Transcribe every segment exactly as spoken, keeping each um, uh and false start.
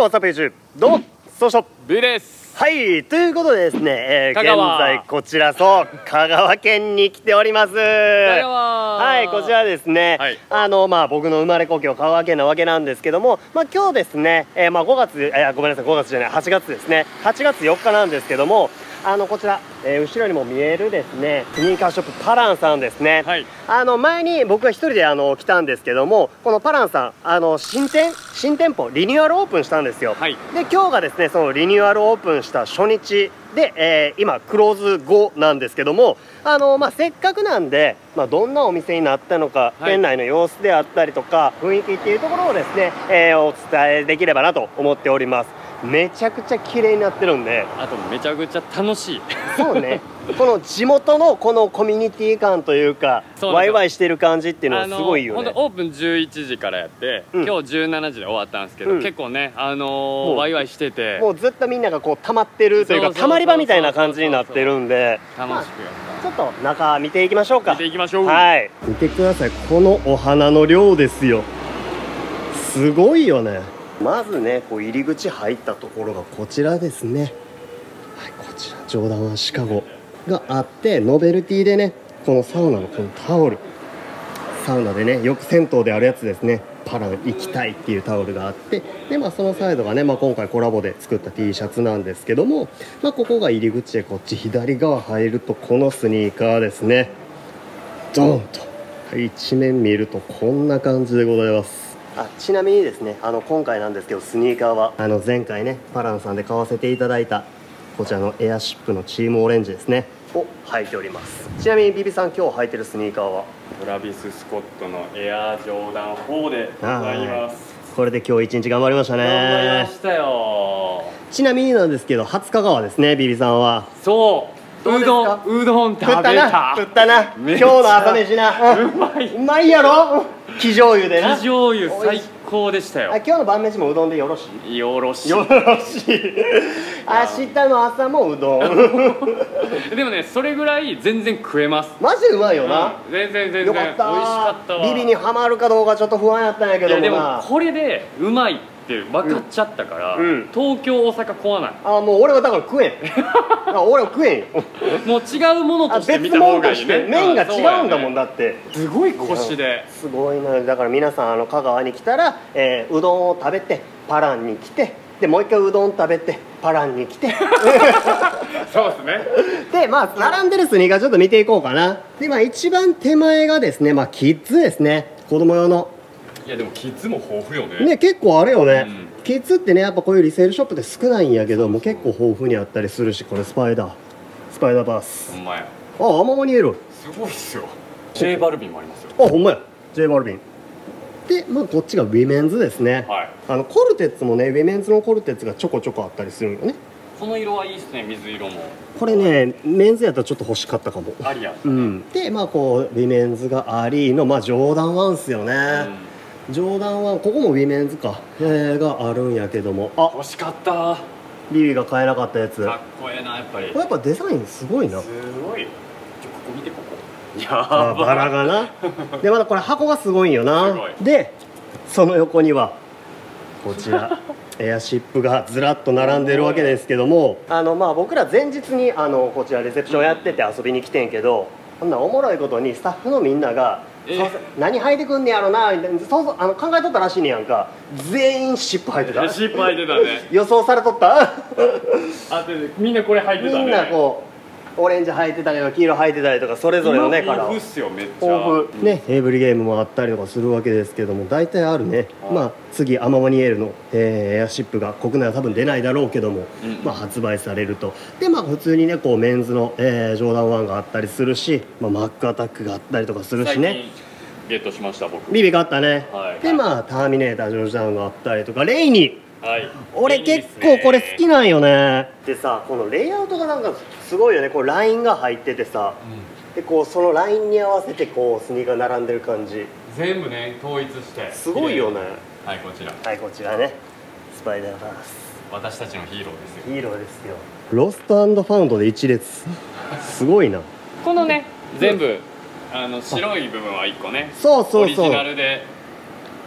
わさページどうもそうしょ V です。 はい、ということでですね、えー、現香川在こちらそう香川県に来ております。 香川はい、こちらですね、 はい、 あのまあ僕の生まれ故郷香川県なわけなんですけども、まあ今日ですね、えー、まあごがつ、えー、ごめんなさいごがつじゃないはちがつですね、はちがつよっかなんですけども、あのこちら、えー、後ろにも見えるですねスニーカーショップパランさんですね、はい、あの前に僕が一人であの来たんですけども、このパランさんあの新店新店舗リニューアルオープンしたんですよ、はい、で今日がですねそのリニューアルオープンした初日で、えー、今クローズ後なんですけども、あの、まあ、せっかくなんで、まあ、どんなお店になったのか、はい、店内の様子であったりとか雰囲気っていうところをですね、えー、お伝えできればなと思っております。めちゃくちゃ綺麗になってるんで、 あとめちゃくちゃ楽しいそうねこの地元のこのコミュニティ感というかワイワイしてる感じっていうのはすごいよね。 オープンじゅういちじからやって、うん、今日じゅうしちじで終わったんですけど、うん、結構ねあのー、ワイワイしてて、 もうずっとみんながこう溜まってるというか溜まり場みたいな感じになってるんで、 楽しくやった。 ちょっと中見ていきましょうか。 見ていきましょう。 はい、見てください、このお花の量ですよ。すごいよね。まずねこう入り口入ったところがこちらですね。はい、こちらジョーダンワンシカゴがあって、ノベルティでねこのサウナのこのタオル、サウナでねよく銭湯であるやつですね、パラン行きたいっていうタオルがあって、で、まあ、そのサイドがね、まあ、今回コラボで作った T シャツなんですけども、まあ、ここが入り口でこっち左側入るとこのスニーカーですね、ドーンと一面見るとこんな感じでございます。あ、ちなみにですねあの今回なんですけどスニーカーはあの前回ねパランさんで買わせていただいたこちらのエアシップのチームオレンジですねを履いております。ちなみにビビさん今日履いてるスニーカーはトラビス・スコットのエアジョーダンフォーでございます。 これで今日一日頑張りましたね。 頑張りましたよ。 ちなみになんですけど初香川ですね、ビビさんは。 そううどんうどん食べた。 食ったな今日の朝飯な。 うまいうまいやろ、生醤油でな。 生醤油最高でしたよ。 あ、今日の晩飯もうどんでよろしい？ よろしい。 よろしい。明日の朝もうどん。 でもねそれぐらい全然食えます。 マジでうまいよな。 うん、全然全然よかった。 美味しかったわ。 ビビにはまるかどうかちょっと不安やったんやけどもな。 でもこれでうまいって分かっちゃったから、うん、東京大阪怖ない。 あ、もう俺はだから食えん。あ、俺は食えんよ。 もう違うものとして見た方がいいね。 麺が違うんだもんだって。 すごいコシで。 すごいな。だから皆さんあの香川に来たら、えー、うどんを食べてパランに来て、でもう一回うどん食べてパランに来て。 そうですね。 でまあ並んでるスニーカーちょっと見ていこうかな。でまあ一番手前がですね、まあキッズですね、子供用の。 いやでもキッズも豊富よね。 ね、結構あるよね、うん、キッズってねやっぱこういうリセールショップで少ないんやけども結構豊富にあったりするし、これスパイダースパイダーバース、 ほんまや。 あ、あままに言える。 すごいっすよ。 J バルビンもありますよ。 あ、ほんまや J バルビンで、まあ、こっちがウィメンズですね、はい、あのコルテッツもねウィメンズのコルテッツがちょこちょこあったりするんよね。 この色はいいっすね、水色も。 これねメンズやったらちょっと欲しかったかも。 ありや、 うん、でまあこうウィメンズがありの、まあ、ジョーダンワンっすよね、うん、ジョーダンワン、ここもウィメンズか、えー、があるんやけども、あ、 欲しかった。 ビビが買えなかったやつかっこええな、やっぱり。 これやっぱデザインすごいな。 すごい。ちょ、ここ見て、ここ。いやー、バラがな。でまたこれ箱がすごいんよな。でその横にはこちらエアシップがずらっと並んでるわけですけども、あのまあ僕ら前日にあのこちらレセプションやってて遊びに来てんけど、こんなおもろいことにスタッフのみんなが「何履いてくんねやろな」みたいな、そうそうあの考えとったらしいねやんか。全員シップ履いてた。 シップ履いてたね。予想されとった。あみんなこれ履いてたね。 みんなこうオレンジ履いてたりとか黄色履いてたりとかそれぞれのねカラー。 豊富っすよ、めっちゃ豊富ね。エイブリゲームもあったりとかするわけですけども、大体あるね。まあ次アママニエールの、えー、エアシップが国内は多分出ないだろうけども、うん、まあ発売されると。でまあ普通にねこうメンズの、えー、ジョーダンワンがあったりするし、まあ、マックアタックがあったりとかするしね。 ゲットしました僕。 ビビがあったね、はい、でまあターミネータージョージダウンがあったりとか、レイニー、はい、俺結構これ好きなんよね。でさこのレイアウトがなんかすごいよね。こうラインが入っててさ、うん、でこうそのラインに合わせてこうスニーカー並んでる感じ、 全部ね統一してすごいよね。 はい、こちら、 はい、こちらねスパイダーバース、 私たちのヒーローですよ。 ヒーローですよ。ロスト&ファウンドで一列すごいな。 このね全部あの白い部分はいっこね、 そうそうそう、 オリジナルで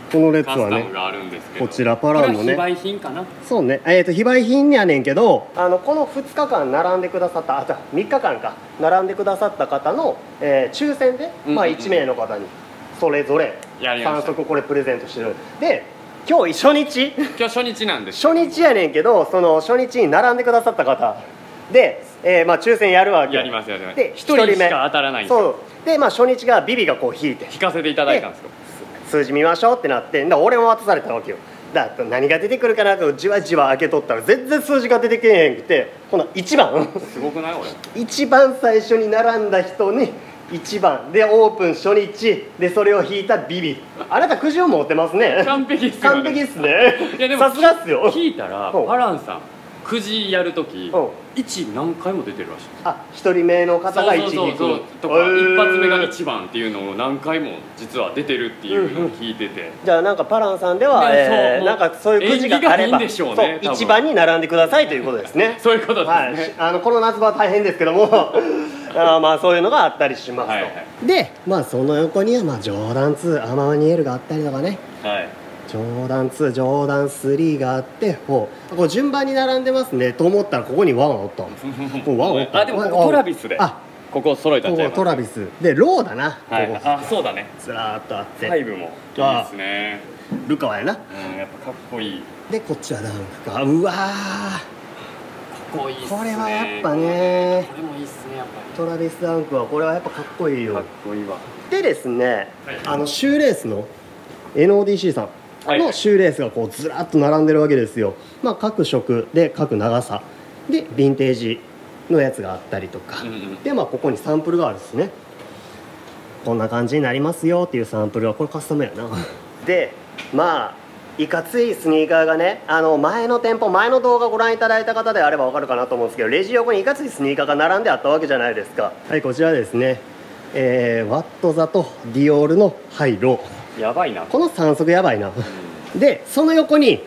この列カスはねタムがあるんですけど、 こちらパランのねこれは非売品かな。 そうね、えー、と非売品やねんけど、あのこのふつかかん並んでくださった、あじゃあみっかかんか並んでくださった方の、えー抽選で、まあ、いちめいの方にそれぞれさんやりました足これプレゼントしてる。で今日初日今日初日なんです。 初日やねんけど、その初日に並んでくださった方で、えーまあ、抽選やるわけやりますやります。 で一人しか当たらないんですよ。 そうで、まあ、初日がビビがこう引いて引かせていただいたんですよ。 数字見ましょうってなって、だから俺も渡されたわけよ。だから何が出てくるかなとじわじわ開けとったら全然数字が出てけえへんくて、このいちばんすごくない俺。 一番最初に並んだ人にいちばんでオープン初日でそれを引いたビビ。あなたくじを持ってますね。 完璧っすよね。 完璧っすね。 いやでもさすがっすよ。 聞いたらうんパランさんくじやるときうんいち何回も出てるらしい。 あ、一人目の方がいちそう引くそうそうとか、 へー一発目がいちばんっていうのを何回も実は出てるっていうのを聞いてて、 じゃあなんかパランさんでは、 ねえーそうなんかそういうくじがあれば縁起がいいんでしょうね多分いちばんに並んでくださいということですね。 そういうことですね、 はい、しあのこの夏場は大変ですけどもあーまあそういうのがあったりしますと、 はいはいでまあその横にはまあジョーダンツーアマニエルがあったりとかね、 はいジョーダンツージョーダンスリーがあってこうこう順番に並んでますねと思ったらここにワンおったここワンおったあでもここトラビスであここ揃えたんこちゃいます。 こトラビスでローだな、 はいここあそうだね。 ずらーっとあってファイブもいいですね。 ルカワやな。 うんやっぱかっこいい。 でこっちはダンクか。うわーかっこいいっすね。 これはやっぱねこれもいいっすねやっぱトラビス・ダンクはこれはやっぱかっこいいり。かっよ。 こいいわ。 でですね、 はいあのシューレースの エヌオーディーシー さんはいのシューレースがこうずらっと並んでるわけですよ。まあ各色で各長さでヴィンテージのやつがあったりとか、 うんうんでまあここにサンプルがあるんですね。こんな感じになりますよっていうサンプルはこれカスタムやな。でまあいかついスニーカーがね、あの前の店舗前の動画ご覧いただいた方であれば分かるかなと思うんですけど、レジ横にいかついスニーカーが並んであったわけじゃないですか。はい、こちらですね、えーワットザとディオールのハイロー、 やばいな。 このさん足やばいな。でその横に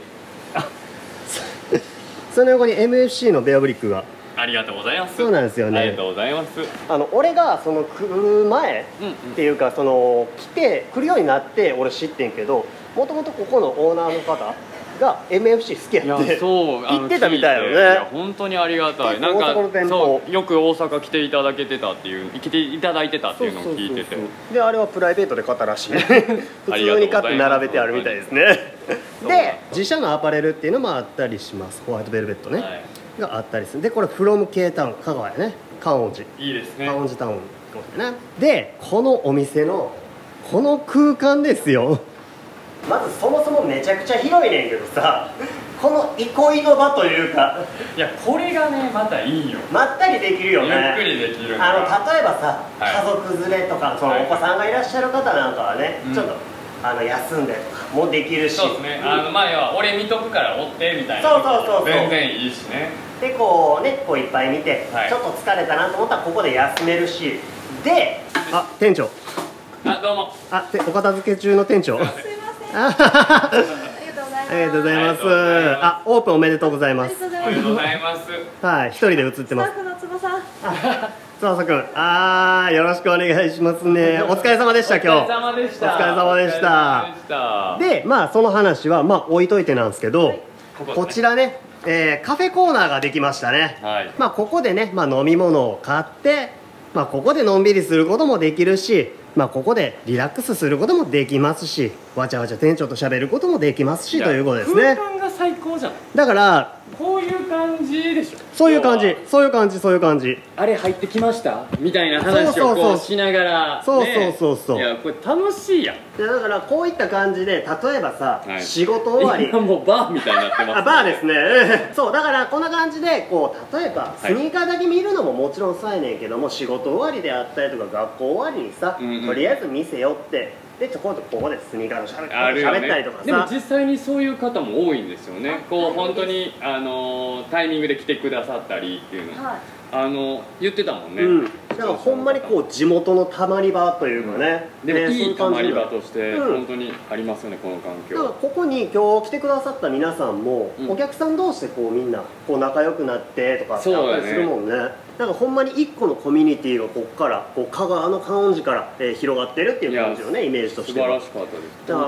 その横に エムエフシー のベアブリックが。 ありがとうございます。 そうなんですよねありがとうございます。 あの俺がその来る前うんうんっていうか、その来て来るようになって俺知ってんけど、もともとここのオーナーの方が エムエフシー 好きいややってそうあの言ってたみたいよね。 聞ていや本当にありがたい。なんか大阪の店舗そうよく大阪来ていただけてたっていう来ていただいてたっていうのを聞いてて、 そうそうそうそうであれはプライベートで買ったらしい普通に買って並べてあるみたいですね。で自社のアパレルっていうのもあったりします。ホワイトベルベットね、 はいがあったりする。でこれフロム K タウン香川やね、観音寺いいですね。 観音寺タウンやな。でこのお店のこの空間ですよ。まずそもそもめちゃくちゃ広いねんけどさ、この憩いの場というかいやこれがねまたいいよ。 まったりできるよね。 ゆっくりできるのあのが例えばさ、 はい家族連れとかそのはいお子さんがいらっしゃる方なんかはね、 うんちょっとあの休んでとかもできるし、 そうですね。あの前は俺見とくから追ってみたいな。 そうそうそうそう全然いいしね。 でこうねこういっぱい見て、 はいちょっと疲れたなと思ったらここで休めるし、であ店長あどうも。 あてお片付け中の店長すいません。 あありがとうございます。 ありがとうございます。 ありがとうございますあオープンおめでとうございます。 ありがおめでとうごとうございざいます。 はい一人で映ってます。スタます。 ッフの翼。 翼くんあーよろしくお願いしますね。お疲れ様でした今日。 お疲れ様でした。 お疲れ様でしたお疲れ様でした。 でまあその話はまあ置いといてなんですけど、 こここちらね、えーカフェコーナーができましたね。 はい。 まあここでね、まあ、飲み物を買って、まあ、ここでのんびりすることもできるし、まあ、ここでリラックスすることもできますし、わちゃわちゃ店長と喋ることもできますしということですね。 空間が最高じゃん。 だからこういう感じでしょ。 そういう感じ要はそういう感じそういう感じ。 あれ入ってきましたみたいな話そうそうそうをこうしながら、 そうねそうそうそういやこれ楽しいやん。 でだからこういった感じで例えばさ、 はい仕事終わり今もうバーみたいになってます、 あバーですねそうだからこんな感じでこう例えばスニーカーだけ見るのももちろんそうやねんけども、仕事終わりであったりとか学校終わりにさ、 うんうんとりあえず店寄ってでちょこっとここでスニーカーのしゃべあるよ喋ったりとかね。でもさ、 実際にそういう方も多いんですよね。こう本当にあのタイミングで来てくださったりっていうの、 はい。 あの言ってたもんね。 うん、だからほんまにこう地元のたまり場というかね、 でもねいいたまり場そういう感じとしてうん本当にありますよね、この環だから境。 ここに今日来てくださった皆さんも、 うんお客さん同士でこうみんなこう仲良くなってとかってそうだねあったりするもんね。なんかほんまに一個のコミュニティがここからこう香川の観音寺から、えー広がってるっていう感じよね、イメージとしては。 素晴らしかったです。 だから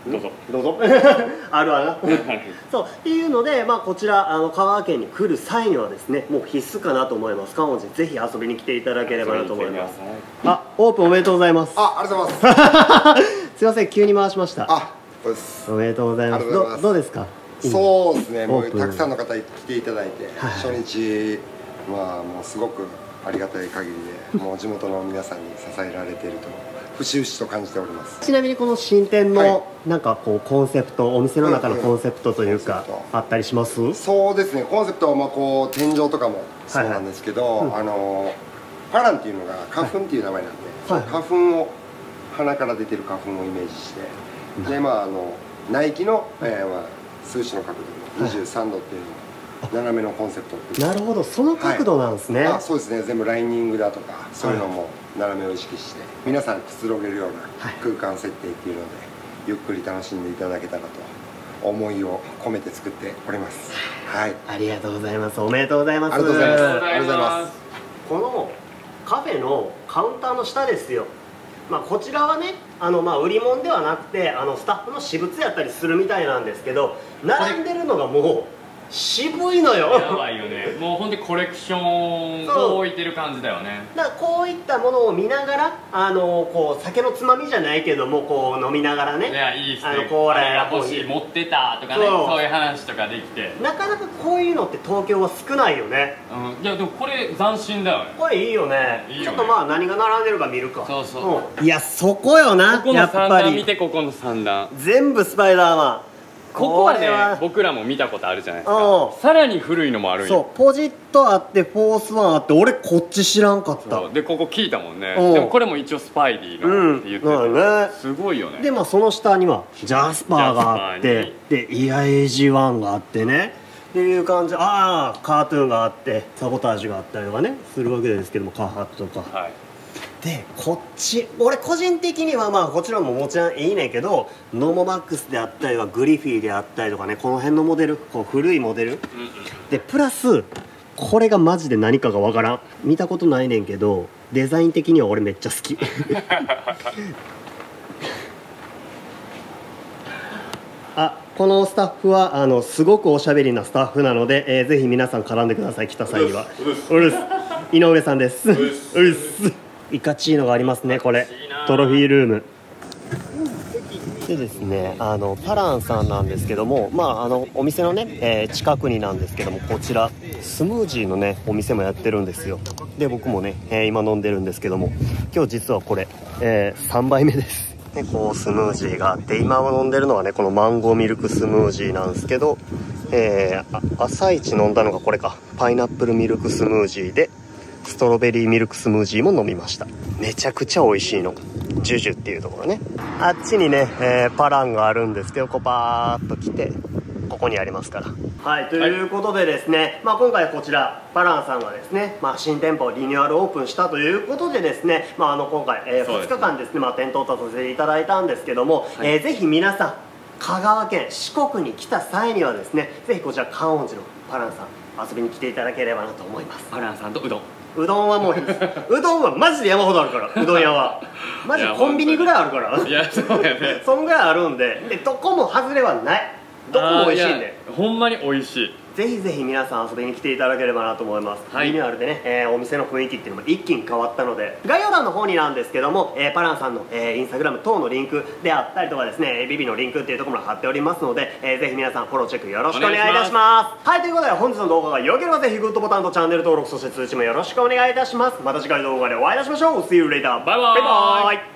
どうぞどうぞあるわなそうっていうので、まあ、こちらあの香川県に来る際にはですねもう必須かなと思います。観音寺ぜひ遊びに来ていただければなと思います。あ、オープンおめでとうございます。 あ、ありがとうございますすいません急に回しました。 あ、そうです。 おめでとうございます。どどうですか？ そうですね、もうオープンたくさんの方来ていただいて、 はい初日まあもうすごくありがたい限りでもう地元の皆さんに支えられていると節々と感じております。 ちなみにこの新店はいのなんかこうコンセプト、お店の中のコンセプトというかうんうんコンセプトあったりします？ そうですね、コンセプトはまあこう天井とかもそうなんですけど、 はいはいあのパランっていうのが花粉っていう名前なんで、 はい花粉を鼻から出てる花粉をイメージして、でまああのナイキの、えーまあ、数値の角度にじゅうさんどっていうのが斜めのコンセプトっていう。 なるほど、その角度なんですね。 あ、そうですね、全部ライニングだとかそういうのも斜めを意識して皆さんくつろげるような空間設定っていうので、ゆっくり楽しんでいただけたらと思いを込めて作っております。はい、 ありがとうございます。おめでとうございます。 ありがとうございます。 ありがとうございます。 このカフェのカウンターの下ですよ。まあ、こちらはねあのまあ売り物ではなくてあのスタッフの私物やったりするみたいなんですけど、並んでるのがもう渋いのよ。 やばいよね。もう本当にコレクションを置いてる感じだよね。 だからこういったものを見ながらあのこう酒のつまみじゃないけどもこう飲みながらね、 いや、いいっすね。 あのコーラあれやが欲しい、持ってたとかね、 そうそういう話とかできて。 なかなかこういうのって東京は少ないよね。 うん、いやでもこれ斬新だよね。 これいいよね。 いいよねちょっとまあ何が並んでるか見るか。 そうそう、 うん、いやそこよな。 ここのやっぱ三段見りて、ここの三段。 全部スパイダーマン。 ここはねこれは僕らも見たことあるじゃないですうんか。さらに古いのもあるんそうよ。 ポジットあってフォースワンあって俺こっち知らんかった。 そうでここ聞いたもんね。 うんでもこれも一応スパイディうんのって言ってそうだねて、すごいよね。 でまあその下にはジャスパーがあっジャてスでイヤエイジワンがあってねっていう感じ。ああカートゥーンがあってサボタージュがあったりとかねするわけですけども、カーハットとかはい。 でこっち俺個人的にはまあこちらももちろんいいねんけど、ノモマックスであったりはグリフィーであったりとかね、この辺のモデルこう古いモデルうんうん。 でプラスこれがマジで何かがわからん、見たことないねんけどデザイン的には俺めっちゃ好きあ、このスタッフはあのすごくおしゃべりなスタッフなので、えー、ぜひ皆さん絡んでください。来た際にはうるす井上さんです。うるすイカチーノがありますね。これトロフィールームでですね、あのパランさんなんですけども、まああのお店のね、えー近くになんですけども、こちらスムージーのねお店もやってるんですよ。で僕もね、えー今飲んでるんですけども、今日実はこれ、えー、さんばいめですでこうスムージーがあって、今飲んでるのはねこのマンゴーミルクスムージーなんですけど、えー、朝一飲んだのがこれか、パイナップルミルクスムージーでストロベリーミルクスムージーも飲みました。めちゃくちゃ美味しいの、ジュジュっていうところね。あっちにね、えー、パランがあるんですけど、こうパーッと来てここにありますから。はい、ということでですね、はい、まあ、今回こちらパランさんがですね、まあ、新店舗リニューアルオープンしたということでですね、まあ、あの今回、えー、ふつかかんですね、まあ、店頭とさせていただいたんですけども、はい、えー、ぜひ皆さん香川県四国に来た際にはですね、ぜひこちら観音寺のパランさん遊びに来ていただければなと思います。 パランさんとうどん、 うどんはもういいですうどんはマジで山ほどあるから、うどん屋はマジでコンビニぐらいあるからいやそうやねそんぐらいあるんで、でどこも外れはない、どこも美味しいんで、 ほんまに美味しい。 ぜひぜひ皆さん遊びに来ていただければなと思います。 はい、 リニューアルでね、えー、お店の雰囲気っていうのも一気に変わったので、概要欄の方になんですけども、えー、パランさんの、えー、インスタグラム等のリンクであったりとかですね、ビビのリンクっていうところも貼っておりますので、えー、ぜひ皆さんフォローチェックよろしくお願いいたします。はい、ということで本日の動画が良ければぜひグッドボタンとチャンネル登録、そして通知もよろしくお願いいたします。また次回の動画でお会いいたしましょう。 See you later. バイバイ。 バイバイ。